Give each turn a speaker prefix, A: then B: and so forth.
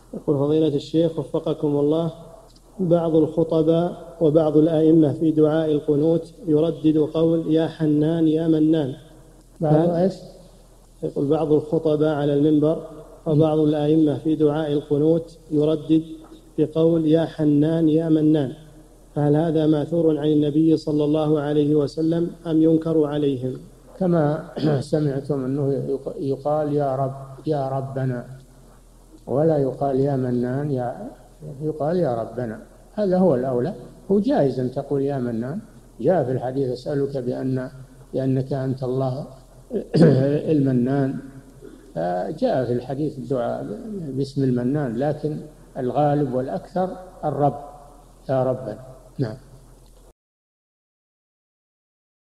A: يقول فضيلة الشيخ وفقكم الله، بعض الخطباء وبعض الآئمة في دعاء القنوت يردد قول يا حنان يا منان.
B: بعض إيش؟
A: يقول بعض الخطباء على المنبر وبعض الآئمة في دعاء القنوت يردد بقول يا حنان يا منان، فهل هذا ماثور عن النبي صلى الله عليه وسلم أم ينكر عليهم؟
B: كما سمعتم أنه يقال يا رب يا ربنا، ولا يقال يا منان، يقال يا ربنا، هذا هو الأولى. هو جائز أن تقول يا منان، جاء في الحديث أسألك بأنك أنت الله المنان، جاء في الحديث الدعاء باسم المنان، لكن الغالب والأكثر الرب، يا ربنا. نعم.